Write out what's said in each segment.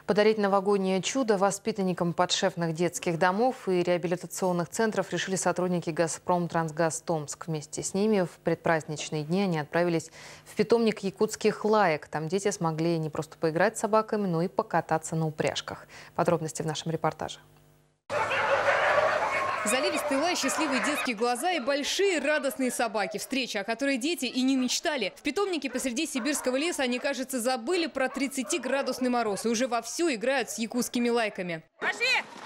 Подарить новогоднее чудо воспитанникам подшефных детских домов и реабилитационных центров решили сотрудники «Газпром-Трансгаз Томск». Вместе с ними в предпраздничные дни они отправились в питомник якутских лаек. Там дети смогли не просто поиграть с собаками, но и покататься на упряжках. Подробности в нашем репортаже. Заливистый лай, счастливые детские глаза и большие радостные собаки. Встреча, о которой дети и не мечтали. В питомнике посреди сибирского леса они, кажется, забыли про 30-градусный мороз и уже вовсю играют с якутскими лайками. Пошли!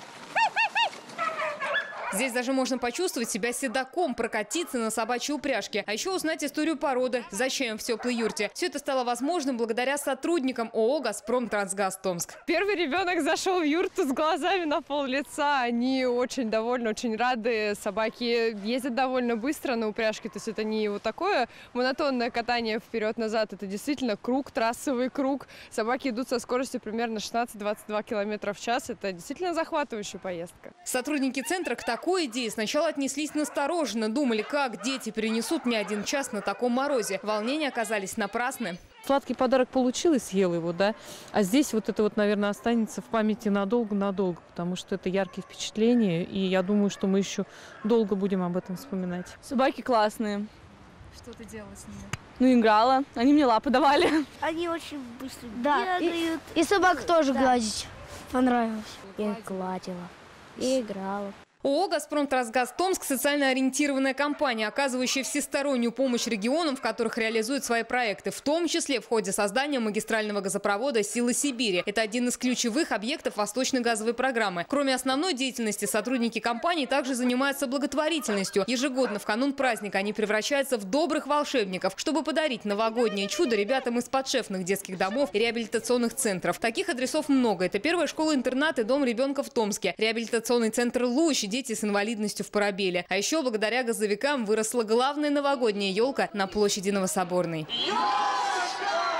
Здесь даже можно почувствовать себя седаком, прокатиться на собачьей упряжке. А еще узнать историю породы за чаем в теплой юрте. Все это стало возможным благодаря сотрудникам ООО «Газпром-Трансгаз Томск». Первый ребенок зашел в юрту с глазами на пол-лица. Они очень довольны, очень рады. Собаки ездят довольно быстро на упряжке. То есть это не вот такое монотонное катание вперед-назад. Это действительно круг, трассовый круг. Собаки идут со скоростью примерно 16-22 км в час. Это действительно захватывающая поездка. Сотрудники центра к такой идее сначала отнеслись настороженно. Думали, как дети перенесут не один час на таком морозе. Волнения оказались напрасны. Сладкий подарок получил и съел его, да. А здесь вот это вот, наверное, останется в памяти надолго-надолго, потому что это яркие впечатления. И я думаю, что мы еще долго будем об этом вспоминать. Собаки классные. Что ты делала с ними? Ну, играла. Они мне лапы давали. Они очень быстро бегают. И собак тоже гладить понравилось. Я их гладила и играла. ООО «Газпром-Трансгаз Томск» – социально ориентированная компания, оказывающая всестороннюю помощь регионам, в которых реализует свои проекты, в том числе в ходе создания магистрального газопровода «Силы Сибири». Это один из ключевых объектов Восточной газовой программы. Кроме основной деятельности, сотрудники компании также занимаются благотворительностью. Ежегодно в канун праздника они превращаются в добрых волшебников, чтобы подарить новогоднее чудо ребятам из подшефных детских домов и реабилитационных центров. Таких адресов много. Это первая школа-интернат и дом ребенка в Томске, реабилитационный центр «Луч», дети с инвалидностью в Парабеле. А еще благодаря газовикам выросла главная новогодняя елка на площади Новособорной.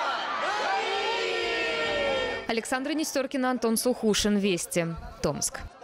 Александра Нестеркина, Антон Сухушин. Вести. Томск.